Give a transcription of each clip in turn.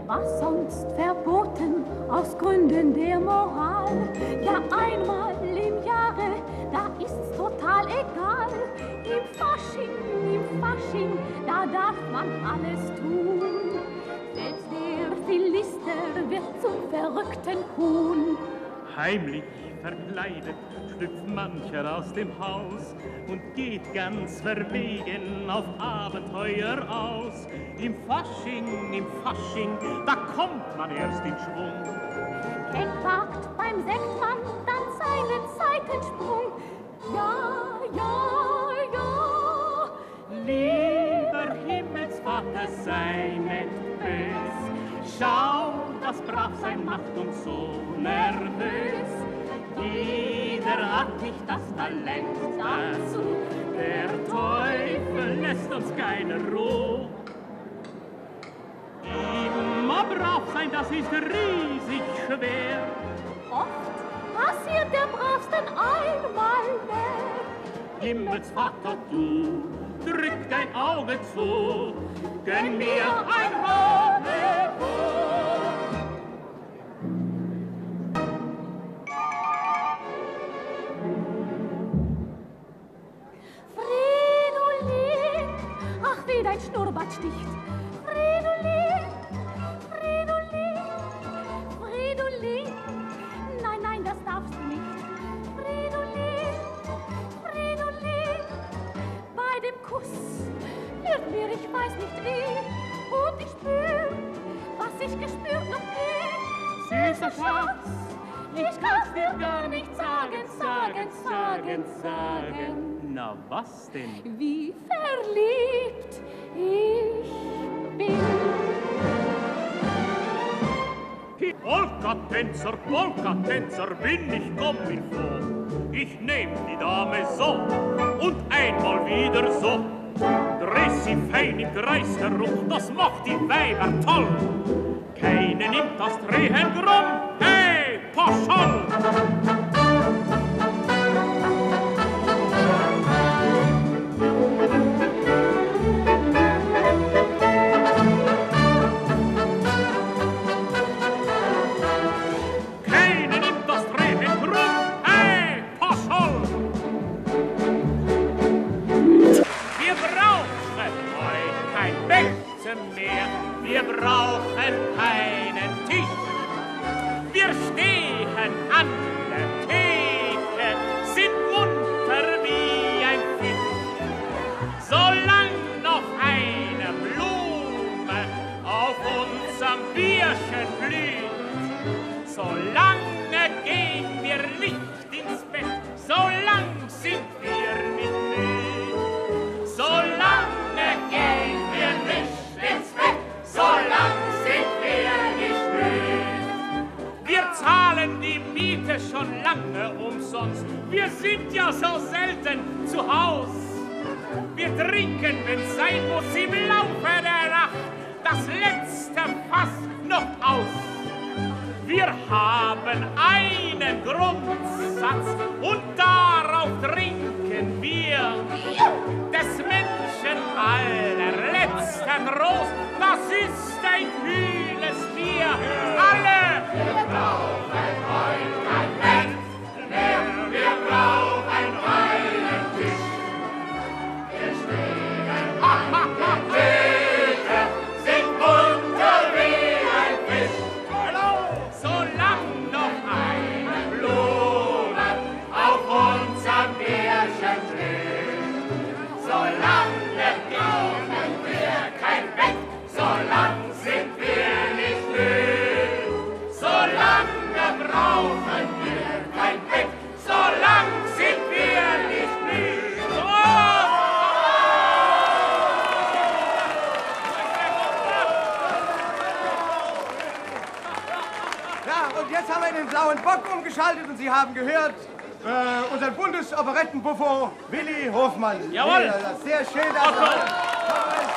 was sonst verboten aus Gründen der Moral. Ja, einmal im Jahre, da ist's total egal. Im Fasching, da darf man alles tun. Selbst der Philister wird zum verrückten Huhn. Heimlich verkleidet schlüpft mancher aus dem Haus und geht ganz verwegen auf Abenteuer aus. Im Fasching, da kommt man erst in Schwung. Keck wagt beim Sektmann dann seinen Seitensprung. Ja, ja, ja. Lieber Himmelsvater, sei nicht bös. Schau, das Bravsein macht uns so nervös. Jeder hat nicht das Talent dazu. Der Teufel lässt uns keine Ruhe. Immer brav sein, das ist riesig schwer. Oft passiert der Bravsten einmal mehr. Himmelsvater, du drück dein Auge zu, gönn mir ein Rendezvous. Fridolin, ach wie dein Schnurrbart sticht. Fridolin, Fridolin, Fridolin, nein, nein, das darfst du nicht. Fridolin, Fridolin, bei dem Kuss wird mir, ich weiß nicht wie, und ich spür, was ich gespürt noch nie. Süßer Schatz, ich kann's dir gar nicht sagen. Na, was denn? Wie verliebt ich bin. Polka-Tänzer, bin ich komm mir vor. Ich nehm die Dame so und einmal wieder so. Dreh sie fein im Kreis herum, das macht die Weiber toll. Keine nimmt das Drehen krumm, hey, Poschol! Wir brauchen keinen Tisch. Wir stehen an der Theke, sind munter wie ein Fisch. Solang noch eine Blume auf unserem Bierchen blüht, solange gehen wir nicht ins Bett, solang sind wir nicht müde. Solange gehen wir nicht ins Bett, solang sind wir nicht müde. Wir zahlen die Miete schon lange umsonst. Wir sind ja so selten zu Haus. Wir trinken, wenn's sein muss, im Laufe der Nacht das letzte Fass noch aus. Wir haben einen Grundsatz und darauf trinken wir des Menschen allerletzten Trost. Das ist ein kühles Bier. Alle! Wir brauchen heute kein Bett mehr. Wir brauchen einen Tisch. Wir stehen an der Theke, sind munter wie ein Fisch. Solang noch eine Blume auf unserem Bierchen steht, solange brauchen wir kein Bett, solange sind wir nicht müde. Solange brauchen wir kein Bett, solange sind wir nicht müde. Ja, und jetzt haben wir den blauen Bock umgeschaltet und Sie haben gehört, unseren Bundesoperettenbuffo Willi Hofmann. Jawohl. Ja, das ist sehr schön.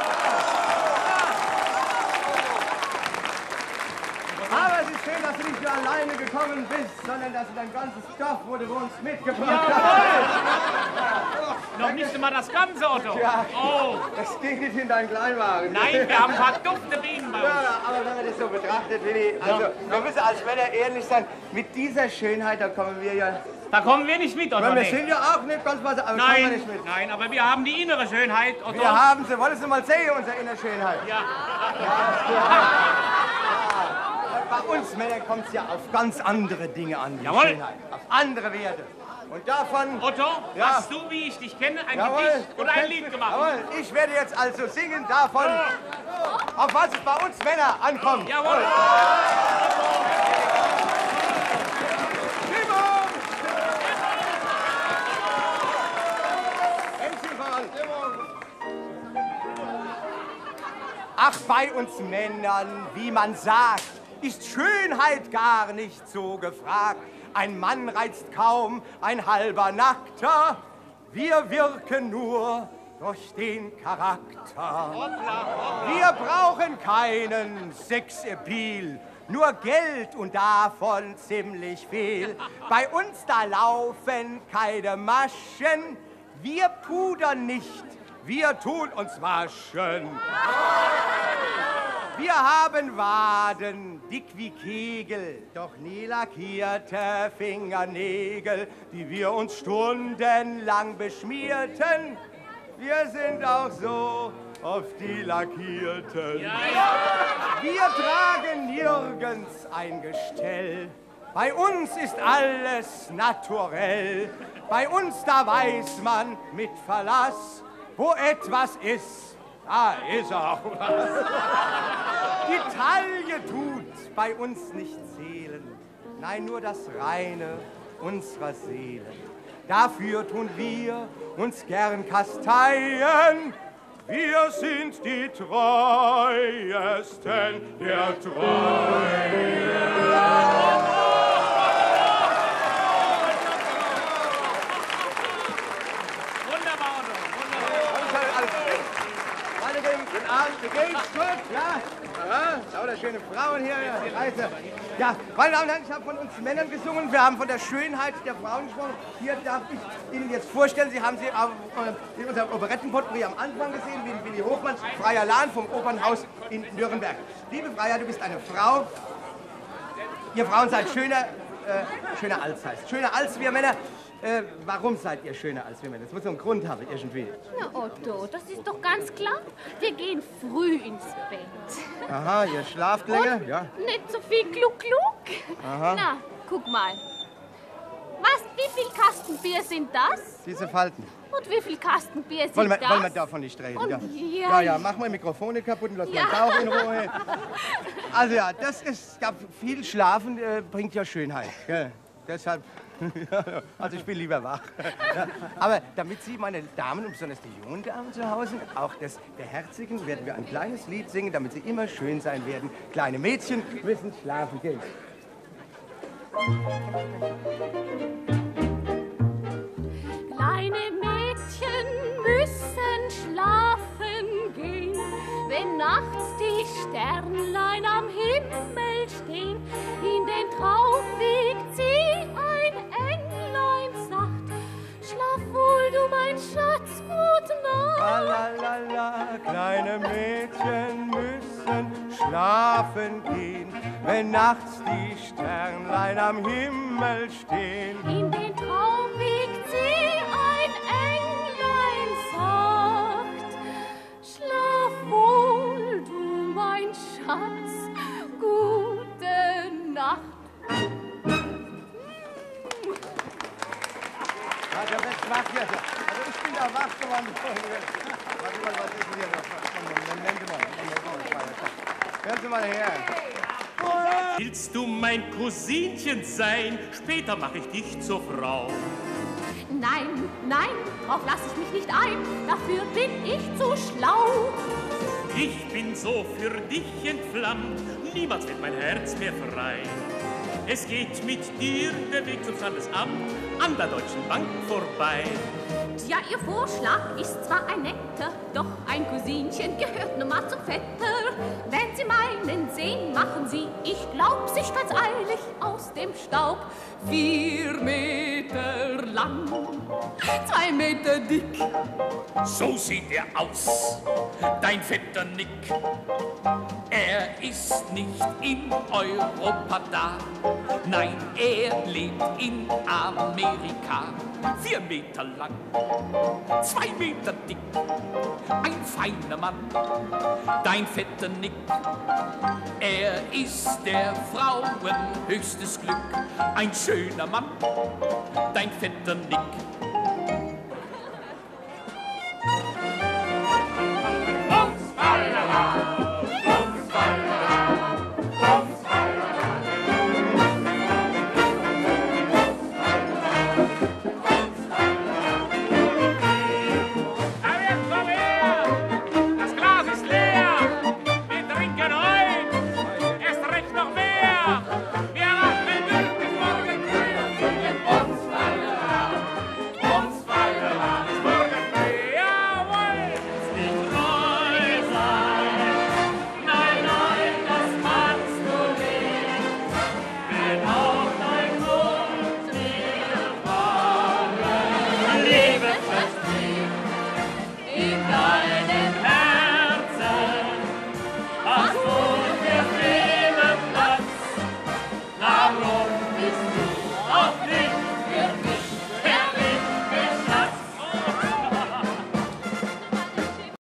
Aber es ist schön, dass Sie nicht nur alleine gekommen bist, sondern dass du dein ganzes Dorf, wo du wohnst, mitgebracht hast. Noch nicht einmal das Ganze, Otto. Ja, Oh. das ging nicht in deinen Kleinwagen. Nein, wir haben ein paar dufte Bienen bei uns. Ja, aber wenn man das so betrachtet, Willi, also wir müssen als Männer ehrlich sein, mit dieser Schönheit, da kommen wir ja... Da kommen wir nicht mit, Otto. Wir Nee. sind ja auch nicht ganz was, aber kommen wir nicht mit. Nein, aber wir haben die innere Schönheit, Otto. Wir haben sie, wollen Sie mal sehen, unsere innere Schönheit. Ja. Bei uns Männern kommt es ja auf ganz andere Dinge an, die Jawohl. Schönheit. Auf andere Werte. Und davon... Otto, Ja. hast du, wie ich dich kenne, ein Jawohl, Gedicht du oder ein kennst Lied mich. gemacht? Jawohl, ich werde jetzt also singen davon, auf was es bei uns Männer ankommt. Jawohl. Ach, bei uns Männern, wie man sagt, ist Schönheit gar nicht so gefragt. Ein Mann reizt kaum, ein halber Nackter. Wir wirken nur durch den Charakter. Wir brauchen keinen Sexappeal, nur Geld und davon ziemlich viel. Bei uns da laufen keine Maschen, wir pudern nicht, wir tun uns waschen. Wir haben Waden, dick wie Kegel, doch nie lackierte Fingernägel, die wir uns stundenlang beschmierten. Wir sind auch so oft die Lackierten. Wir tragen nirgends ein Gestell. Bei uns ist alles naturell. Bei uns, da weiß man mit Verlass, wo etwas ist, da ist auch was. Die Taille tut bei uns nicht zählen, nein, nur das Reine unserer Seelen. Dafür tun wir uns gern kasteien. Wir sind die Treuesten der Treuen. Guten Abend, wie geht's? Gut, ja? Aha, lauter schöne Frauen hier, die Reise. Ja, meine Damen und Herren, ich habe von uns Männern gesungen, wir haben von der Schönheit der Frauen gesprochen. Hier darf ich Ihnen jetzt vorstellen, Sie haben sie in unserem Operettenpotpourri am Anfang gesehen, wie Willi Hofmann, Freier Lahn vom Opernhaus in Nürnberg. Liebe Freier, du bist eine Frau. Ihr Frauen seid schöner als heißt. Schöner als wir Männer. Warum seid ihr schöner als wir Männer? Das muss so einen Grund haben, irgendwie. Na Otto, das ist doch ganz klar. Wir gehen früh ins Bett. Aha, ihr schlaft länger? Und Ja. nicht so viel Gluck-Gluck. Aha. Na, guck mal. Wie viel Kasten Bier sind das? Diese Falten. Und wie viel Kasten Bier sind Wollen das? wir davon nicht reden? Und Ja. Ja, mach mal Mikrofone kaputt und lass meinen Bauch in Ruhe. Also ja, viel Schlafen bringt ja Schönheit. Gell? Deshalb, also ich bin lieber wach. Ja, aber damit Sie, meine Damen und besonders die jungen Damen zu Hause, auch das beherzigen, werden wir ein kleines Lied singen, damit Sie immer schön sein werden. Kleine Mädchen müssen schlafen gehen. Kleine Mädchen müssen schlafen gehen, wenn nachts die Sternlein am Himmel stehen. In den Traum wiegt sie ein Englein sacht. Schlaf wohl, du mein Schatz, gut Nacht. Lalalala, kleine Mädchen müssen schlafen gehen, wenn nachts die Sternlein am Himmel stehen. In den Traum wiegt sie ein Englein sacht. Schlaf wohl, du mein Schatz, gute Nacht. Also, was macht ihr? Also, ich bin da wach geworden. Warte mal, was ist denn hier noch? Moment mal. Hören Sie mal her. Willst du mein Cousinchen sein? Später mach ich dich zur Frau. Nein, nein, drauf lass ich mich nicht ein, dafür bin ich zu schlau. Ich bin so für dich entflammt, niemals wird mein Herz mehr frei. Es geht mit dir der Weg zum Standesamt an der Deutschen Bank vorbei. Tja, Ihr Vorschlag ist zwar ein netter, doch ein Cousinchen gehört nun mal zum Vetter. Wenn Sie meinen, sehen machen hören Sie, ich glaub, sie ganz eilig aus dem Staub. 4 Meter lang, 2 Meter dick. So sieht er aus, dein fetter Nick. Er ist nicht in Europa da, nein, er lebt in Amerika. 4 Meter lang, 2 Meter dick, ein feiner Mann, dein fetter Nick. Er ist der Frauen höchstes Glück, ein schöner Mann, dein fetter Nick.